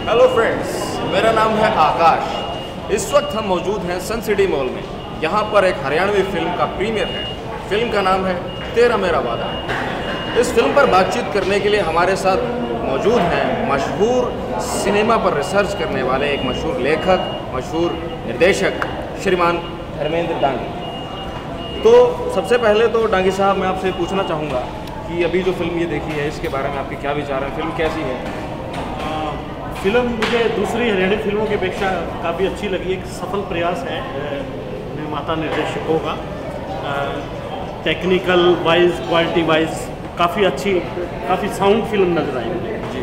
Hello friends, मेरा नाम है आकाश। इस वक्त हम मौजूद हैं सन सिटी मॉल में। यहाँ पर एक हरियाणवी फिल्म का प्रीमियर है। फिल्म का नाम है तेरा मेरा वादा। इस फिल्म पर बातचीत करने के लिए हमारे साथ मौजूद हैं मशहूर सिनेमा पर रिसर्च करने वाले एक मशहूर लेखक, मशहूर निर्देशक श्रीमान धर्मेंद्र डांगी। तो सबसे पहले तो डांगी साहब, मैं आपसे पूछना चाहूँगा कि अभी जो फिल्म ये देखी है, इसके बारे में आपके क्या विचार हैं? फिल्म कैसी है? फिल्म मुझे दूसरी हरियाणवी फिल्मों की अपेक्षा काफ़ी अच्छी लगी। एक सफल प्रयास है निर्माता निर्देशकों का। टेक्निकल वाइज, क्वालिटी वाइज काफ़ी अच्छी, काफ़ी साउंड फिल्म नजर आई मुझे जी।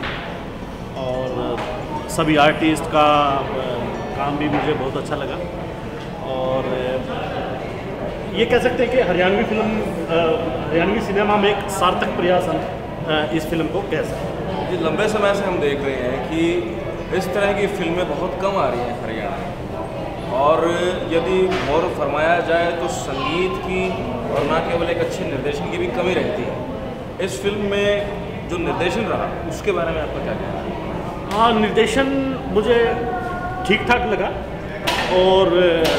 और सभी आर्टिस्ट का काम भी मुझे बहुत अच्छा लगा। और ये कह सकते हैं कि हरियाणवी फिल्म, हरियाणवी सिनेमा में एक सार्थक प्रयास हम इस फिल्म को कह सकते हैं जी। लंबे समय से हम देख रहे हैं कि इस तरह की फिल्में बहुत कम आ रही हैं हरियाणा में, और यदि गौर फरमाया जाए तो संगीत की और न केवल एक अच्छे निर्देशन की भी कमी रहती है। इस फिल्म में जो निर्देशन रहा, उसके बारे में आपका क्या कहना है? हाँ, निर्देशन मुझे ठीक ठाक लगा। और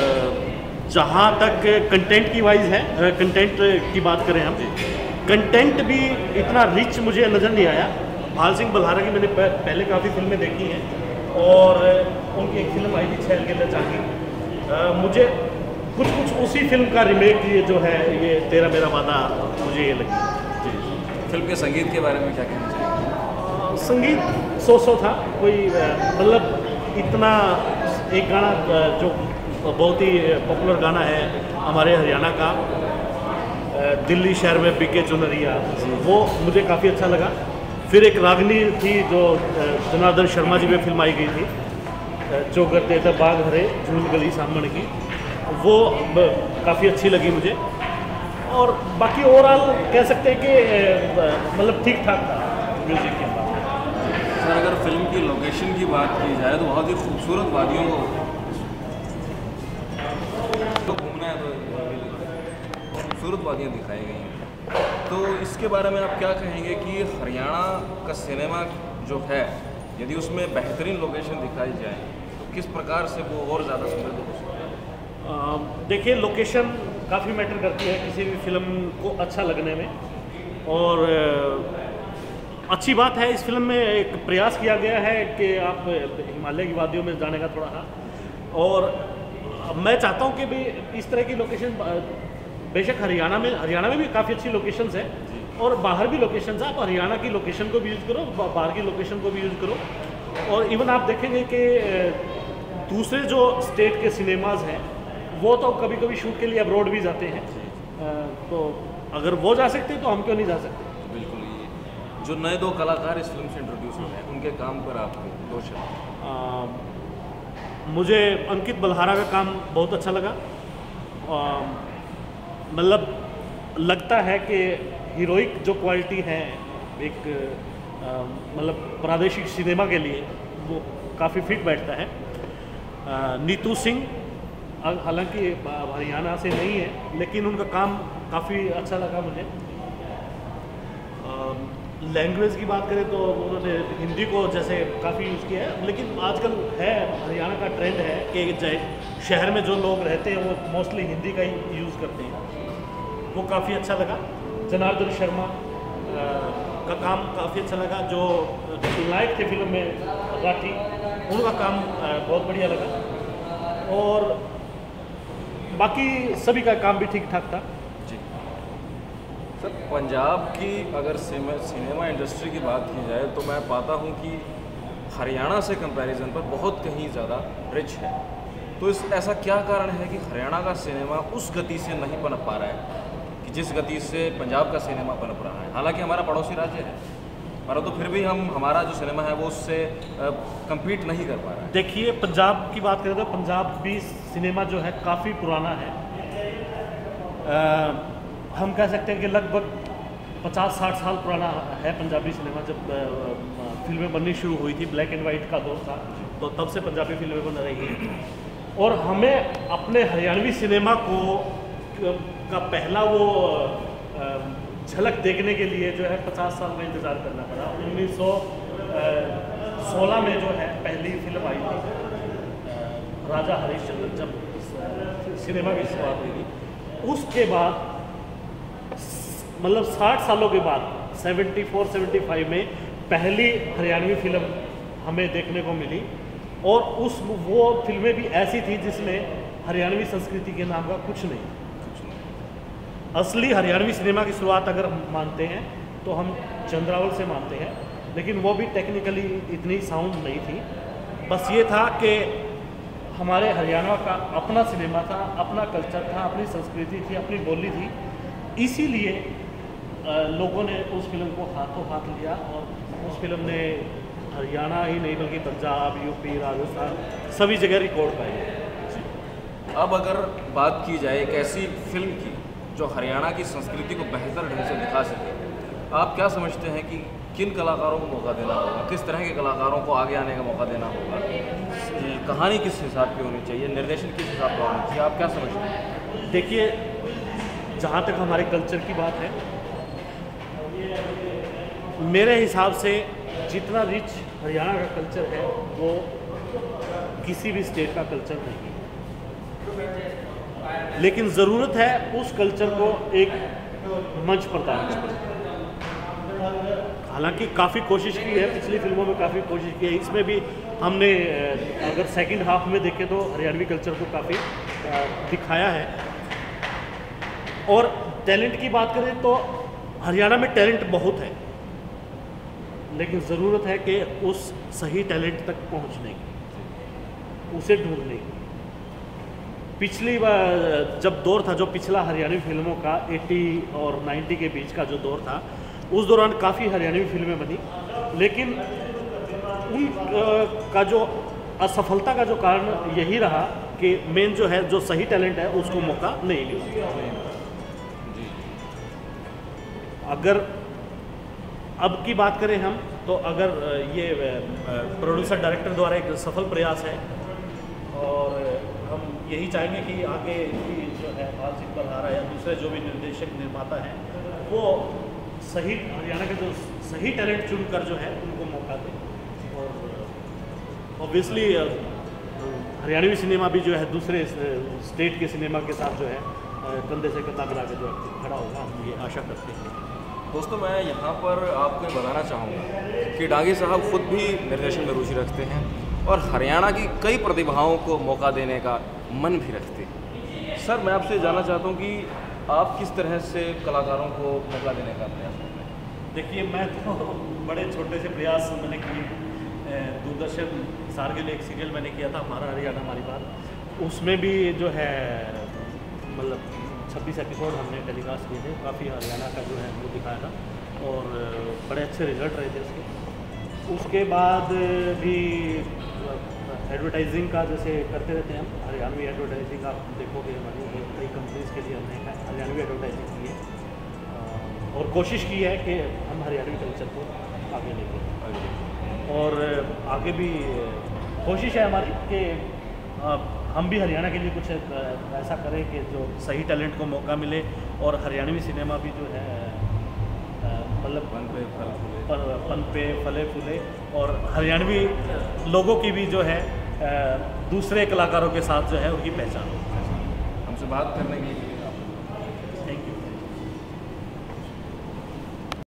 जहाँ तक कंटेंट की वाइज है, कंटेंट की बात करें हम, कंटेंट भी इतना रिच मुझे नज़र नहीं आया। भाल सिंह बल्हारा की मैंने पहले काफ़ी फिल्में देखी हैं, और उनकी एक फिल्म आई थी छैल के चांदी। मुझे कुछ उसी फिल्म का रिमेक ये जो है, ये तेरा मेरा वादा, मुझे ये लगी जी। फिल्म के संगीत के बारे में क्या कहना चाहिए? संगीत सो था, कोई मतलब इतना एक गाना जो बहुत ही पॉपुलर गाना है हमारे हरियाणा का, दिल्ली शहर में बिके चुनरिया, वो मुझे काफ़ी अच्छा लगा। फिर एक रागनी थी जो जनार्दन शर्मा जी में फिल्म आई गई थी, जो करते थे बाग हरे झूल गली सामने की, वो काफ़ी अच्छी लगी मुझे। और बाकी ओवरऑल कह सकते हैं कि मतलब ठीक ठाक था म्यूज़िक के बाद। सर, अगर फिल्म की लोकेशन की बात की जाए तो बहुत ही खूबसूरत वादियों को घूमना है, तो खूबसूरत वादियाँ दिखाई गई हैं। तो इसके बारे में आप क्या कहेंगे कि हरियाणा का सिनेमा जो है, यदि उसमें बेहतरीन लोकेशन दिखाई जाए तो किस प्रकार से वो और ज़्यादा समृद्ध हो सकता है? देखिए, लोकेशन काफ़ी मैटर करती है किसी भी फिल्म को अच्छा लगने में। और अच्छी बात है, इस फिल्म में एक प्रयास किया गया है कि आप हिमालय की वादियों में जाने का थोड़ा सा। और मैं चाहता हूँ कि भी इस तरह की लोकेशन, बेशक हरियाणा में भी काफ़ी अच्छी लोकेशंस है, और बाहर भी लोकेशंस है। आप हरियाणा की लोकेशन को भी यूज़ करो, बाहर की लोकेशन को भी यूज़ करो। और इवन आप देखेंगे कि दूसरे जो स्टेट के सिनेमाज हैं, वो तो कभी कभी शूट के लिए अब्रॉड भी जाते हैं। तो अगर वो जा सकते हैं तो हम क्यों नहीं जा सकते? बिल्कुल। ये जो नए दो कलाकार इस फिल्म से इंट्रोड्यूस हुए हैं, उनके काम पर आप दो शब्द। मुझे अंकित बल्हारा का काम बहुत अच्छा लगा। मतलब लगता है कि हीरोइक जो क्वालिटी है एक मतलब प्रादेशिक सिनेमा के लिए, वो काफ़ी फिट बैठता है। नीतू सिंह हालांकि हरियाणा से नहीं है, लेकिन उनका काम काफ़ी अच्छा लगा मुझे। लैंग्वेज की बात करें तो उन्होंने हिंदी को जैसे काफ़ी यूज़ किया है, लेकिन आजकल है हरियाणा का ट्रेंड है कि शहर में जो लोग रहते हैं वो मोस्टली हिंदी का ही यूज़ करते हैं, वो काफ़ी अच्छा लगा। जनार्दन शर्मा का काम काफ़ी अच्छा लगा, जो नायक थे फिल्म में राठी, उनका काम बहुत बढ़िया लगा। और बाकी सभी का काम भी ठीक ठाक था जी। सर, पंजाब की अगर सिनेमा इंडस्ट्री की बात की जाए तो मैं पाता हूँ कि हरियाणा से कंपैरिजन पर बहुत कहीं ज़्यादा रिच है। तो ऐसा क्या कारण है कि हरियाणा का सिनेमा उस गति से नहीं पनप पा रहा है कि जिस गति से पंजाब का सिनेमा पनप रहा है? हालांकि हमारा पड़ोसी राज्य है, परंतु फिर भी हमारा जो सिनेमा है वो उससे कम्पीट नहीं कर पा रहा है। देखिए, पंजाब की बात करें तो पंजाब भी सिनेमा जो है काफ़ी पुराना है। हम कह सकते हैं कि लगभग 50-60 साल पुराना है पंजाबी सिनेमा। जब फिल्में बननी शुरू हुई थी, ब्लैक एंड वाइट का दौर था, तो तब से पंजाबी फिल्में बन रही हैं। और हमें अपने हरियाणवी सिनेमा को का पहला वो झलक देखने के लिए जो है 50 साल का इंतज़ार करना पड़ा। 1900 2016 में जो है पहली फिल्म आई थी राजा हरिश्चंद्र, जब सिनेमा की शुरुआत हुई थी। उसके बाद मतलब 60 सालों के बाद 74-75 में पहली हरियाणवी फिल्म हमें देखने को मिली, और वो फिल्में भी ऐसी थी जिसमें हरियाणवी संस्कृति के नाम का कुछ नहीं। असली हरियाणवी सिनेमा की शुरुआत अगर हम मानते हैं तो हम चंद्रावल से मानते हैं, लेकिन वो भी टेक्निकली इतनी साउंड नहीं थी। बस ये था कि हमारे हरियाणा का अपना सिनेमा था, अपना कल्चर था, अपनी संस्कृति थी, अपनी बोली थी, इसीलिए लोगों ने उस फिल्म को हाथों हाथ लिया, और उस फिल्म ने हरियाणा ही नहीं बल्कि पंजाब, यूपी, राजस्थान सभी जगह रिकॉर्ड पाए। अब अगर बात की जाए एक ऐसी फिल्म की जो हरियाणा की संस्कृति को बेहतर ढंग से दिखा सके, आप क्या समझते हैं कि किन कलाकारों को मौका देना होगा, किस तरह के कलाकारों को आगे आने का मौका देना होगा, कहानी किस हिसाब की होनी चाहिए, निर्देशन किस हिसाब का होना चाहिए, आप क्या समझते हैं? देखिए, जहाँ तक हमारे कल्चर की बात है, मेरे हिसाब से जितना रिच हरियाणा का कल्चर है वो किसी भी स्टेट का कल्चर नहीं है, लेकिन ज़रूरत है उस कल्चर को एक मंच प्रदान करने। हालांकि काफ़ी कोशिश की है, पिछली फिल्मों में काफ़ी कोशिश की है, इसमें भी हमने अगर सेकंड हाफ में देखें तो हरियाणवी कल्चर को काफ़ी दिखाया है। और टैलेंट की बात करें तो हरियाणा में टैलेंट बहुत है, लेकिन ज़रूरत है कि उस सही टैलेंट तक पहुंचने की, उसे ढूंढने की। पिछली बार जब दौर था, जो पिछला हरियाणवी फिल्मों का 80 और 90 के बीच का जो दौर था, उस दौरान काफ़ी हरियाणवी फिल्में बनी, लेकिन उन का जो असफलता का जो कारण यही रहा कि मेन जो है, जो सही टैलेंट है उसको मौका नहीं मिला। अगर अब की बात करें हम, तो अगर ये प्रोड्यूसर डायरेक्टर द्वारा एक सफल प्रयास है, और हम यही चाहेंगे कि आगे भी जो है बातचीत पर आ रहा है या दूसरे जो भी निर्देशक निर्माता हैं, वो सही हरियाणा के जो सही टैलेंट चुनकर जो है उनको मौका दें। और ऑब्वियसली हरियाणवी सिनेमा भी जो है दूसरे स्टेट के सिनेमा के साथ जो है कंधे से कंधा मिला के जो खड़ा होगा, हम ये आशा करते हैं। दोस्तों, मैं यहाँ पर आपको बताना चाहूँगा कि डांगी साहब खुद भी निर्देशन में रुचि रखते हैं और हरियाणा की कई प्रतिभाओं को मौका देने का मन भी रखते हैं। सर, मैं आपसे जानना चाहता हूँ कि आप किस तरह से कलाकारों को मौका देने का प्रयास करते हैं? देखिए, मैं तो बड़े छोटे से प्रयास मैंने किए। दूरदर्शन हिसार के लिए एक सीरियल मैंने किया था, हमारा हरियाणा हमारी बात, उसमें भी जो है मतलब 26 एपिसोड हमने टेलीकास्ट किए थे, काफ़ी हरियाणा का जो है वो दिखाया था, और बड़े अच्छे रिजल्ट रहे थे उसके। उसके बाद भी एडवर्टाइजिंग का जैसे करते रहते हैं हम, हरियाणवी एडवर्टाइजिंग आप देखोगे हमारी कई कंपनीज़ के लिए हमने हरियाणवी एडवर्टाइजिंग की है, और कोशिश की है कि हम हरियाणवी कल्चर को आगे लेके, और आगे भी कोशिश है हमारी कि हम भी हरियाणा के लिए कुछ ऐसा करें कि जो सही टैलेंट को मौका मिले, और हरियाणवी सिनेमा भी जो है मतलब पन पे फले फूले, और हरियाणवी लोगों की भी जो है दूसरे कलाकारों के साथ जो है उनकी पहचान हो। हमसे बात करने के लिए